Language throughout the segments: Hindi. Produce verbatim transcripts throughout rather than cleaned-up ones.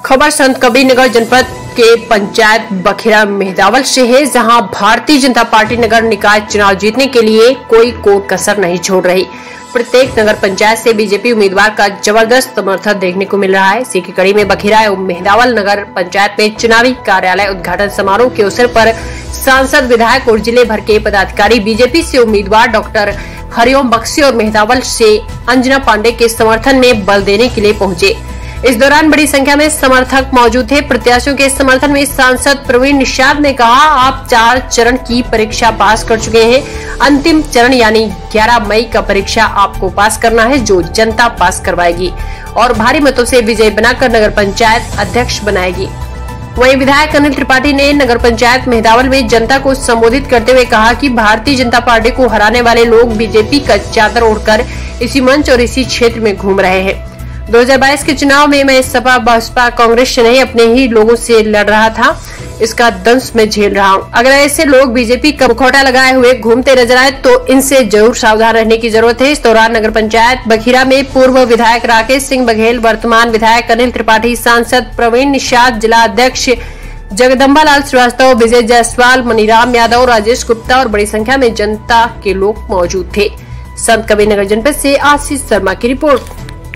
खबर संत कबीरनगर जनपद के पंचायत बखिरा मेहदावल से है, जहां भारतीय जनता पार्टी नगर निकाय चुनाव जीतने के लिए कोई कोई कसर नहीं छोड़ रही। प्रत्येक नगर पंचायत से बीजेपी उम्मीदवार का जबरदस्त समर्थन देखने को मिल रहा है। इसी की कड़ी में बखिरा एवं मेहदावल नगर पंचायत में चुनावी कार्यालय उद्घाटन समारोह के अवसर पर सांसद, विधायक और जिले भर के पदाधिकारी बीजेपी से उम्मीदवार डॉक्टर हरिओम बख्शी और मेहदावल से अंजना पांडे के समर्थन में बल देने के लिए पहुंचे। इस दौरान बड़ी संख्या में समर्थक मौजूद थे। प्रत्याशियों के समर्थन में सांसद प्रवीण निषाद ने कहा, आप चार चरण की परीक्षा पास कर चुके हैं, अंतिम चरण यानी ग्यारह मई का परीक्षा आपको पास करना है, जो जनता पास करवाएगी और भारी मतों से विजयी बनाकर नगर पंचायत अध्यक्ष बनाएगी। वहीं विधायक अनिल त्रिपाठी ने नगर पंचायत मेहदावल में जनता को संबोधित करते हुए कहा कि भारतीय जनता पार्टी को हराने वाले लोग बीजेपी का चादर ओढ़कर इसी मंच और इसी क्षेत्र में घूम रहे हैं। दो हज़ार बाईस के चुनाव में मैं सपा, बसपा, कांग्रेस से नहीं अपने ही लोगों से लड़ रहा था, इसका दंश में झेल रहा हूं। अगर ऐसे लोग बीजेपी का मुखौटा लगाए हुए घूमते नजर आए तो इनसे जरूर सावधान रहने की जरूरत है। इस दौरान नगर पंचायत बखिरा में पूर्व विधायक राकेश सिंह बघेल, वर्तमान विधायक अनिल त्रिपाठी, सांसद प्रवीण निषाद, जिला अध्यक्ष जगदम्बा लाल श्रीवास्तव, विजय जायसवाल, मनीराम यादव, राजेश गुप्ता और बड़ी संख्या में जनता के लोग मौजूद थे। संत कबीरनगर जनपद से आशीष शर्मा की रिपोर्ट।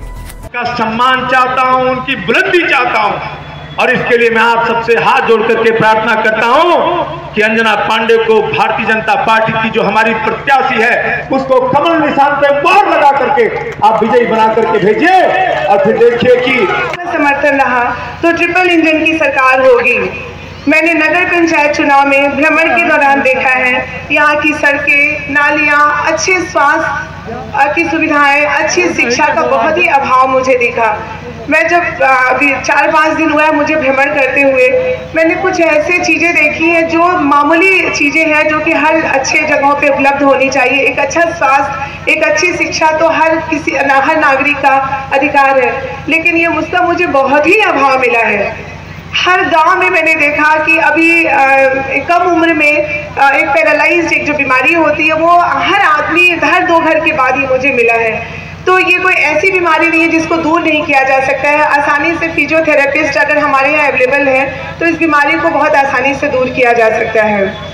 का सम्मान चाहता हूं, उनकी बुलंदी चाहता हूं और इसके लिए मैं आप सबसे हाथ जोड़ करके प्रार्थना करता हूं कि अंजना पांडे को भारतीय जनता पार्टी की जो हमारी प्रत्याशी है उसको कमल निशान पे मोहर लगा करके आप विजयी बना करके भेजिए और फिर देखिए कि समर्थन रहा तो ट्रिपल इंजन की सरकार होगी। मैंने नगर पंचायत चुनाव में भ्रमण के दौरान देखा है, यहाँ की सड़कें, नालियाँ, अच्छे स्वास्थ्य की सुविधाएं, अच्छी शिक्षा का बहुत ही अभाव मुझे दिखा। मैं जब अभी चार पाँच दिन हुआ है मुझे भ्रमण करते हुए, मैंने कुछ ऐसे चीज़ें देखी हैं जो मामूली चीज़ें हैं जो कि हर अच्छे जगहों पे उपलब्ध होनी चाहिए। एक अच्छा स्वास्थ्य, एक अच्छी शिक्षा तो हर किसी हर नागरिक का अधिकार है, लेकिन ये उसका मुझे बहुत ही अभाव मिला है। हर गांव में मैंने देखा कि अभी आ, कम उम्र में आ, एक पैरालाइज्ड एक जो बीमारी होती है वो हर आदमी हर दो घर के बाद ही मुझे मिला है। तो ये कोई ऐसी बीमारी नहीं है जिसको दूर नहीं किया जा सकता है। आसानी से फिजियोथेरेपिस्ट अगर हमारे यहाँ अवेलेबल है तो इस बीमारी को बहुत आसानी से दूर किया जा सकता है।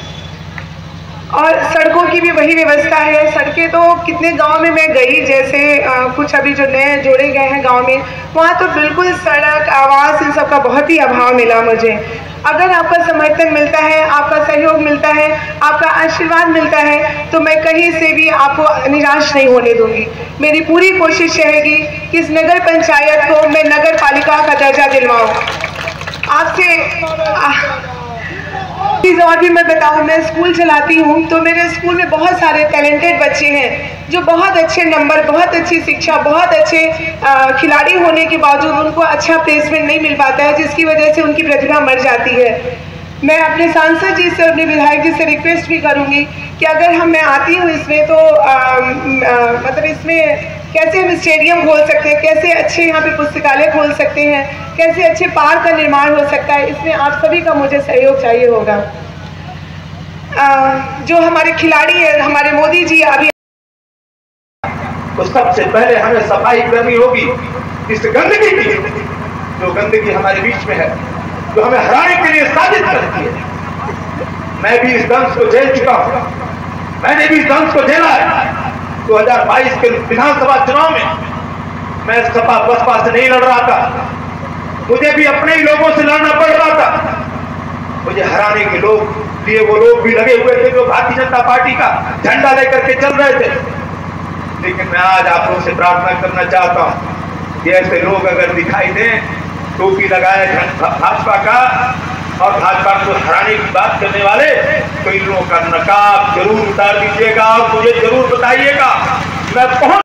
और सड़कों की भी वही व्यवस्था है। सड़कें तो कितने गांव में मैं गई, जैसे आ, कुछ अभी जो नए जोड़े गए हैं गांव में, वहाँ तो बिल्कुल सड़क, आवास, इन सब का बहुत ही अभाव मिला मुझे। अगर आपका समर्थन मिलता है, आपका सहयोग मिलता है, आपका आशीर्वाद मिलता है तो मैं कहीं से भी आपको निराश नहीं होने दूंगी। मेरी पूरी कोशिश रहेगी कि इस नगर पंचायत को मैं नगर पालिका का दर्जा दिलवाऊँ। आपसे चीज़ और भी मैं बताऊँ, मैं स्कूल चलाती हूँ तो मेरे स्कूल में बहुत सारे टैलेंटेड बच्चे हैं जो बहुत अच्छे नंबर, बहुत अच्छी शिक्षा, बहुत अच्छे खिलाड़ी होने के बावजूद उनको अच्छा प्लेसमेंट नहीं मिल पाता है, जिसकी वजह से उनकी प्रतिभा मर जाती है। मैं अपने सांसद जी से, अपने विधायक जी से रिक्वेस्ट भी करूँगी कि अगर हम मैं आती हूँ इसमें तो आ, आ, मतलब इसमें कैसे हम स्टेडियम खोल सकते हैं, कैसे अच्छे यहाँ पे पुस्तकालय खोल सकते हैं, कैसे अच्छे पार्क का निर्माण हो सकता है, इसमें आप सभी का मुझे सहयोग चाहिए होगा। आ, जो हमारे खिलाड़ी हैं, हमारे मोदी जी अभी तो सबसे पहले हमें सफाई करनी होगी इस गंदगी की, जो गंदगी हमारे बीच में है, जो हमें हराने के लिए साजिश करती है। मैं भी इस दंश को झेल चुका हूँ, मैंने भी इस दंश को झेला है। दो हज़ार बाईस के विधानसभा चुनाव में मैं सपा बसपा से नहीं लड़ रहा था, मुझे भी अपने ही लोगों से लड़ना पड़ रहा था। मुझे हराने के लोग लिए वो लोग भी लगे हुए थे जो भारतीय जनता पार्टी का झंडा लेकर के चल रहे थे। लेकिन मैं आज आप लोगों से प्रार्थना करना चाहता हूँ कि ऐसे लोग अगर दिखाई दें, टोपी लगाए भाजपा का और भाजपा को हराने की बात करने वाले, तो इन लोगों का नकाब जरूर उतार दीजिएगा और मुझे जरूर बताइएगा। मैं पहुंच